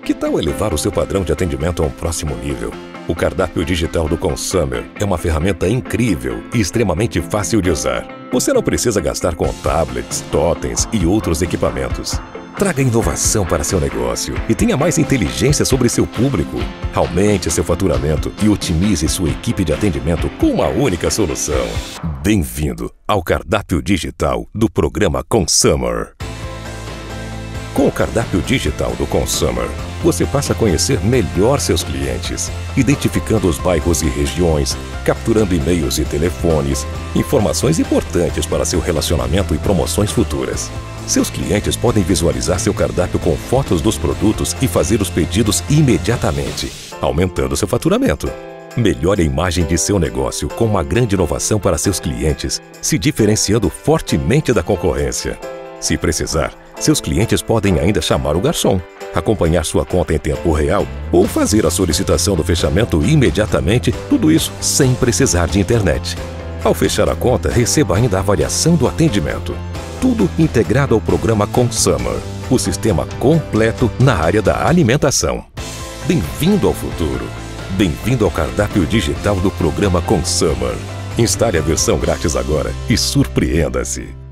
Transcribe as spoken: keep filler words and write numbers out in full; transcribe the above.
Que tal elevar o seu padrão de atendimento a um próximo nível? O cardápio digital do Consumer é uma ferramenta incrível e extremamente fácil de usar. Você não precisa gastar com tablets, totens e outros equipamentos. Traga inovação para seu negócio e tenha mais inteligência sobre seu público. Aumente seu faturamento e otimize sua equipe de atendimento com uma única solução. Bem-vindo ao cardápio digital do programa Consumer. Com o cardápio digital do Consumer, você passa a conhecer melhor seus clientes, identificando os bairros e regiões, capturando e-mails e telefones, informações importantes para seu relacionamento e promoções futuras. Seus clientes podem visualizar seu cardápio com fotos dos produtos e fazer os pedidos imediatamente, aumentando seu faturamento. Melhore a imagem de seu negócio com uma grande inovação para seus clientes, se diferenciando fortemente da concorrência. Se precisar, seus clientes podem ainda chamar o garçom, acompanhar sua conta em tempo real ou fazer a solicitação do fechamento imediatamente, tudo isso sem precisar de internet. Ao fechar a conta, receba ainda a avaliação do atendimento. Tudo integrado ao programa Consumer, o sistema completo na área da alimentação. Bem-vindo ao futuro. Bem-vindo ao cardápio digital do programa Consumer. Instale a versão grátis agora e surpreenda-se.